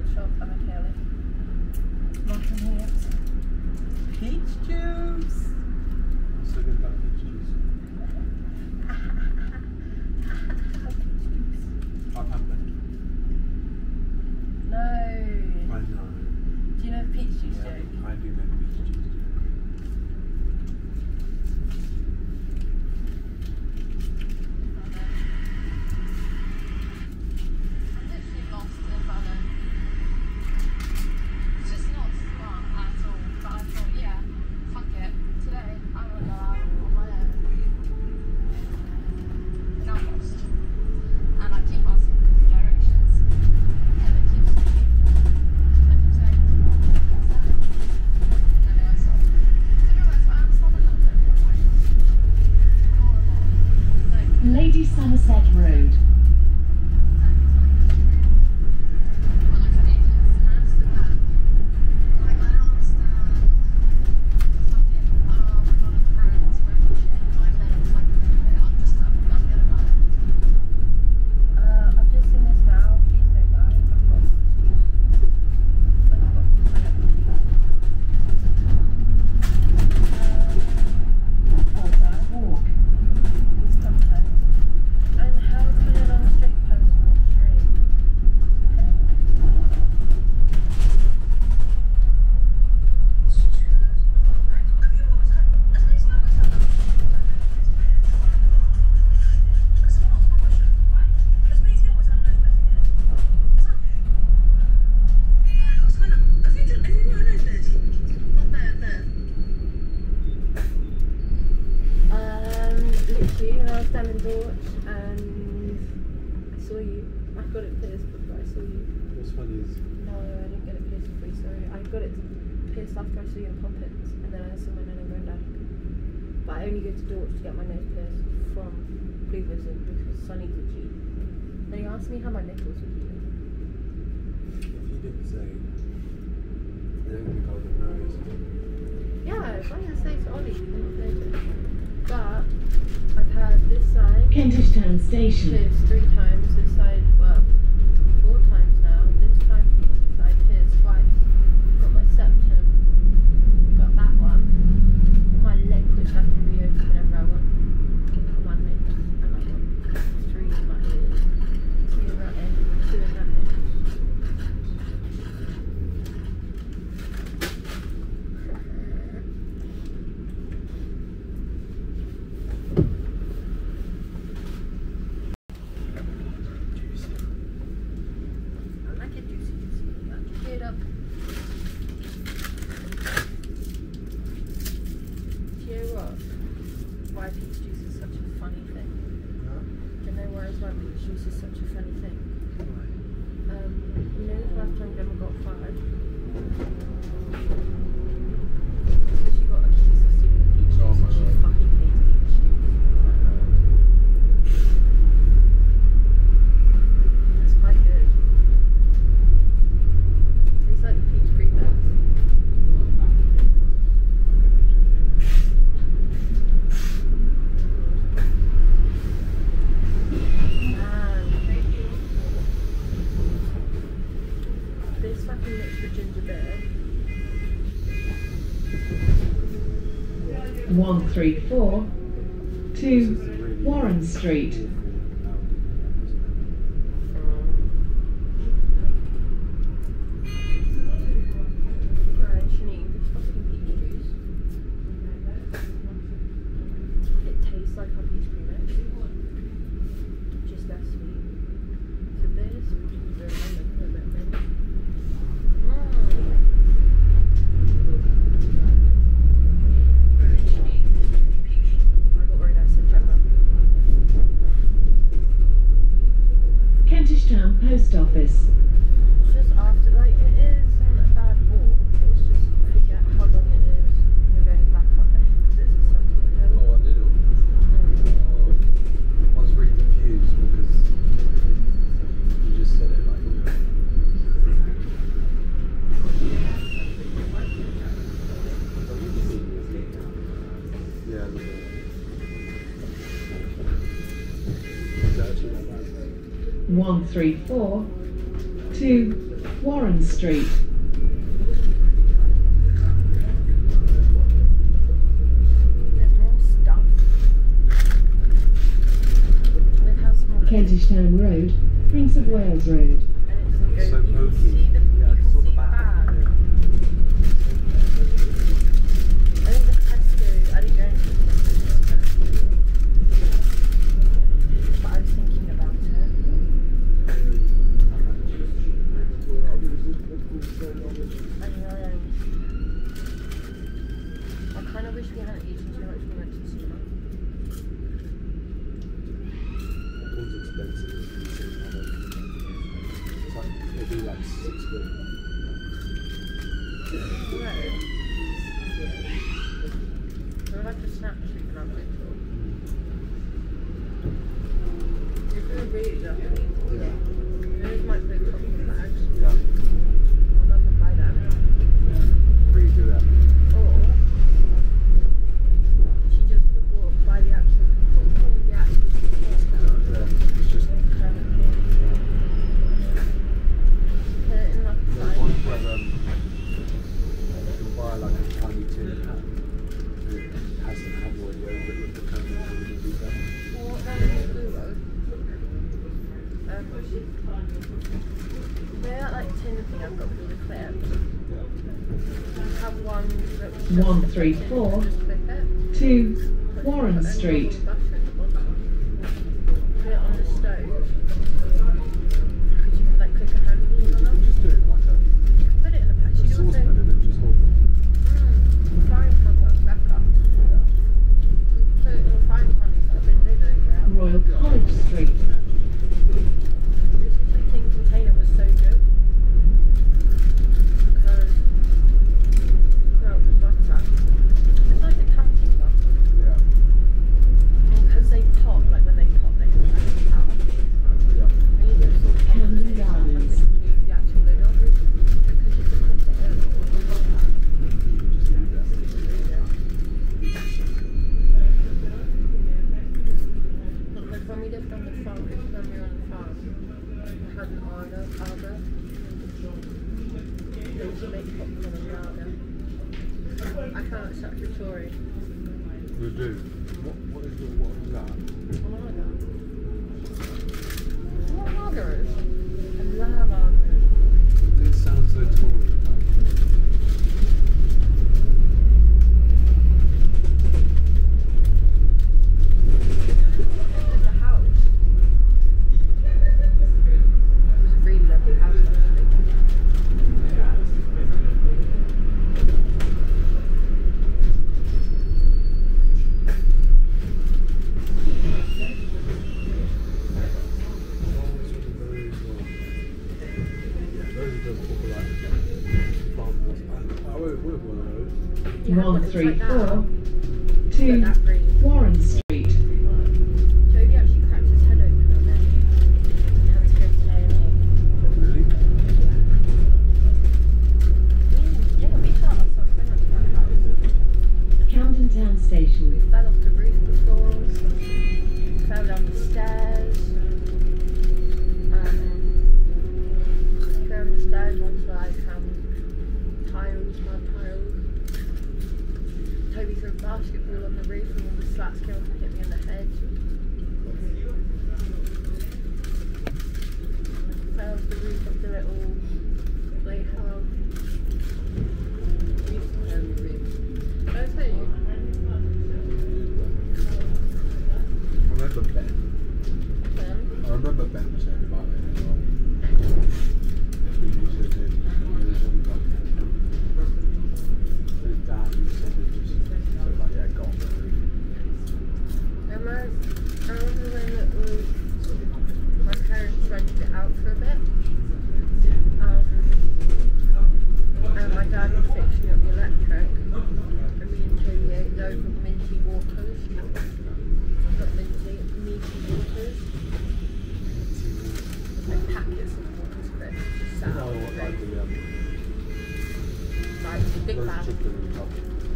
shop and I Kelly. Martin Hicks. Peach juice! What's so good about peach juice? Peach juice. Hot pepper. No. I know. Do you know the peach juice Yeah, joke? I do know the peach juice joke. Somerset Road. I've just seen this now. Please don't die. I've got Walk. sometimes. And how can a non-straight person walk straight? Literally, when I was down in Dorch and I saw you. I got it pierced before I saw you. What's funny is... No, I didn't get it pierced before you saw you. I got it pierced after I saw you in Poppins, and then I saw my nan and granddad. But I only go to Dorch to get my nose pierced from Blue Vision because Sonny's a G. And he asked me how my nipples were healing. If you didn't say... They don't think I would have noticed. Yeah, if I didn't say to Ollie, he wouldn't have noticed. But I've had this side Kentish Town Station. pierced 3 times, this side, well, 4 times now. This time, this side pierced twice. Got my septum, got that one, my lip, which I can reopen whenever I want. Got my lips, and I got 3 in my ears, 2 in that end, 2 in that end. Why peach juice is such a funny thing. Huh? Do you know why peach juice is such a funny thing? Why? You know the first time Gemma got fired? She got accused of stealing a peach juice Oh my and she God. fucking hates peach juice. It's quite good. Tastes like peach cream mix. This fucking mixed with ginger beer. 134 to Warren Street. Alright, Shanique, this fucking peach juice. It tastes like our peach cream mix. Just less sweet. So this, which is very lemon, a bit mint. I got worried I said Gemma. Kentish Town Post Office. It's just after, like, it isn't a bad walk. It's just you forget how long it is when you're going back up there because it's a central hill. Oh, a little. Oh, I was really confused because you just said it like, yeah, a little bit. Is that actually that bad? 134 to Warren Street. There's more stuff. Look how small it is. Kentish Town Road, Prince of Wales Road. And it doesn't go. So You can pokey. see the, Yeah, you I can saw the see back. bag. Yeah. I think the Tesco, I didn't go into the Tesco, but I was thinking about it. I know. I kind of wish we hadn't eaten too much when we went to the cinema. One's expensive. It's like, it'll be like £6. No. We're like a snack treat and I'm little. If we were really lucky, Yeah. those might be chocolate bags. Yeah. I'll remember buy them. Redo that. Or she just buy the actual Yeah, it's just put it in like a there's size. one where you can buy like a tiny tin can. And it has to have already over it with the can and do that. Or what they're in the blue road. They're that like tin thing I've got with all the clips. Yeah. Have one that 134 just clip it. 2 Warren Street. Put it on the stove. Because you can like cook a handle on them. Just do it like a Put it in the patch. You can also saucepan and then just hold it. frying pan works better. Yeah. You can put it in a frying pan and put a bit of lid over it. Royal College Street. This kitchen tin container was so good because well, the butter. It's like a camping one. Yeah. And because they pop, like when they pop, they can have power. Yeah. When you get salt on Camden it, you can't Gardens. leave the actual lid off because you can cook it in. Just do that. Like when we lived on the farm, when we were on the farm, we had an arbor. They used to make popcorn on the arbor. I found it such a story. We do. What is that? An arbor. What an arbor is? I love arbors. It sounds so Tory. It's a house. It was a really lovely house actually. Yeah, but it's like that. 134 But 2 that green. Warren Street. Toby actually cracked his head open on it. And had to go to A&E. Really? Yeah, we taught ourselves so much about house. Camden Town We Station. fell off the roof before, fell down the stairs, fell down the stairs onto like tiles, mud tiles. Toby threw a basketball on the roof and all the slats came off and hit me in the head. Fell off the roof of the little playhouse. We used to play on the roof. Did I tell you? I remember Ben. I remember Ben saying about it as well. We used to do. His dad used to just say like, yeah, go on the roof. I remember when it was, my parents rented it out for a bit. And my dad was fixing up the electric. And me and Toby ate loads of minty waters. Not minty, meaty waters. Like packets of waters for it. Just sat out Oh, all what, day. like the Like big roast bag. chicken and stuff.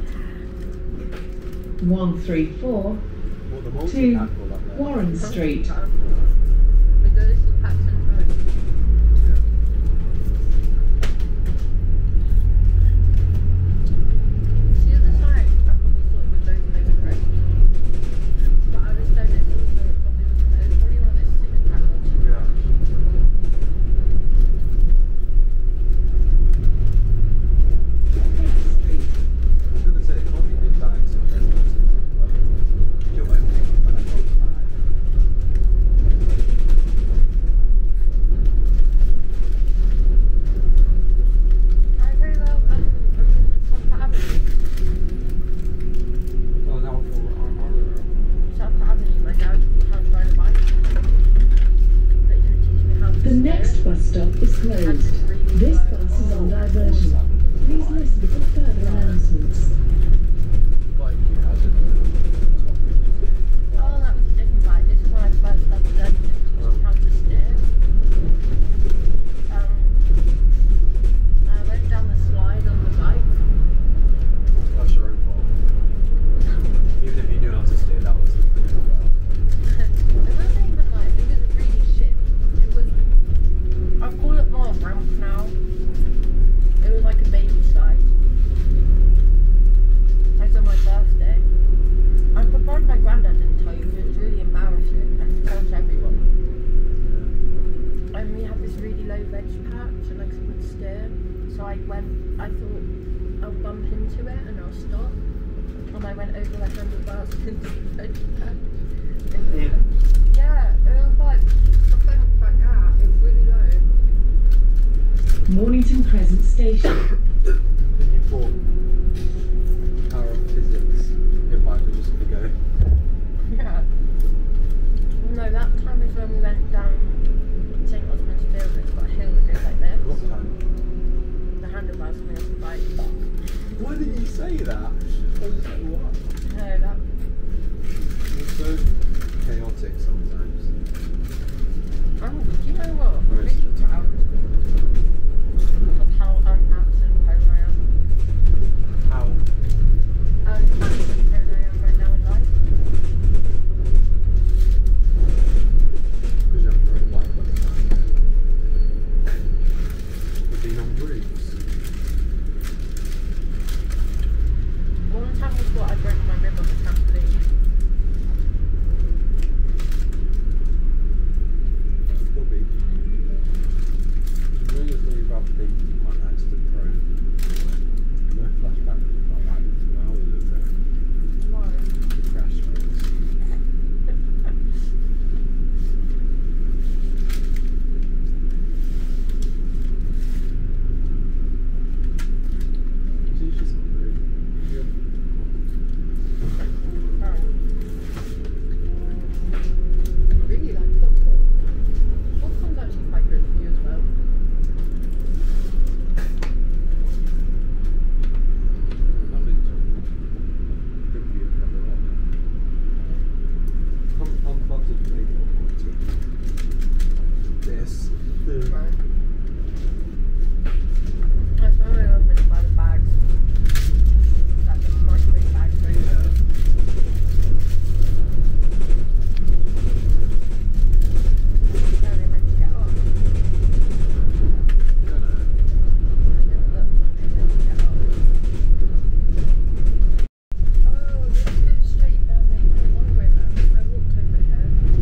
134 What, the 2 multi-pack or like that? Warren Street. With those little packs and fries. Yeah. I thought I'll bump into it and I'll stop. And I went over the handlebars into the veg pad. Yeah, it was like, I think like that, it was really low. Mornington Crescent Station. When you thought power of physics, your bike was just going to go. Yeah. No, that time is when we went down St. Osmond's Field and it's got a hill that goes like this. What time? The handlebars coming off the bike. Why did you say that? I was like, what? No, that. It's so chaotic sometimes. Do you know what? I'm Where is really it? proud of how absolutely prone I am. How? Absolutely prone I am right now in life. Because you haven't rode a bike by the time yet. You've been on routes. One time was what I broke my rib on the trampoline. Still be. You know your story about being accident prone. No flashback about like 2 hours ago. Why? The crash course. She's just hungry. Yeah. I really like popcorn. Popcorn's actually quite good for you as well. Nothing's good for you if you have a lot. I'm about to make popcorn too. This. Right. That's why I'm going to buy the bags. Like the microwave bags, right? Yeah. How are they meant to get on? I don't know. Oh, this goes straight down the long way now. I walked over here.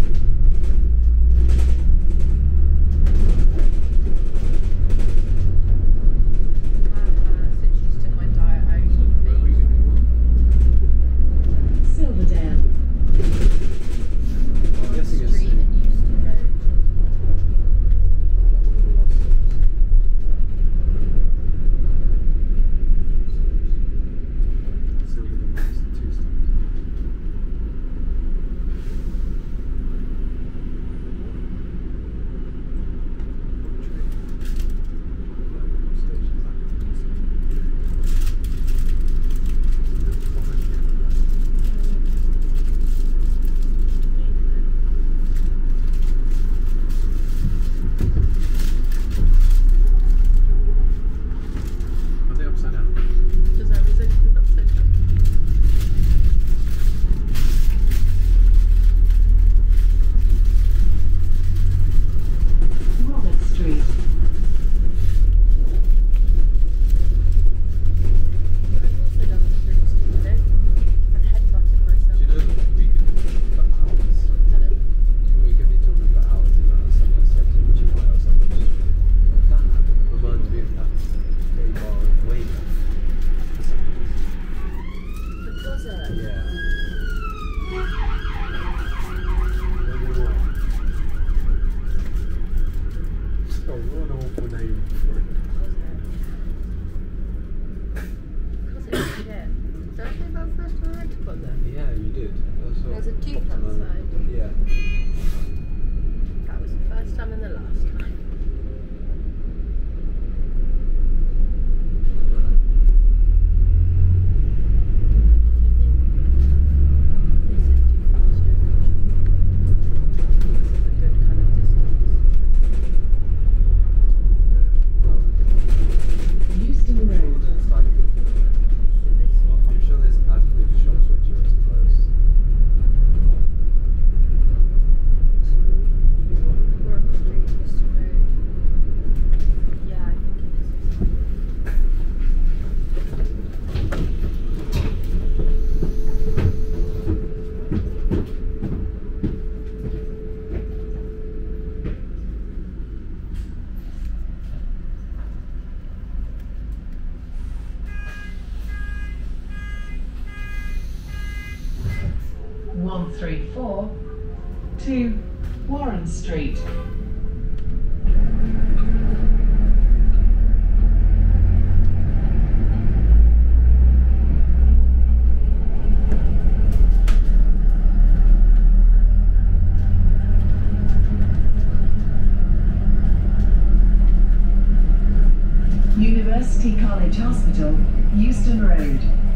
Since she's took my diet out, Where are we going? Silverdale. I'm guessing it's street that used to go. Are they upside down? Does everything upside down? Robert Street. I've also done this really stupid thing. I've headbutted myself. Do you know we could be talking for hours? Pardon? We could be talking for hours and then someone said which you might or something. That reminds me of that gay bar in Weymouth. For some reason. Was it? Yeah. When we were. So what an awful name for it. Was it? Because it was shit. Did I say that first time I went to Butler? Yeah, you did. That's what There's a tooth popped in my- outside. Yeah. That was the first time and the last time. Euston Road. It's like, I'm sure there's as big shops which are as close. or 2 Warren Street. University College Hospital, Euston Road.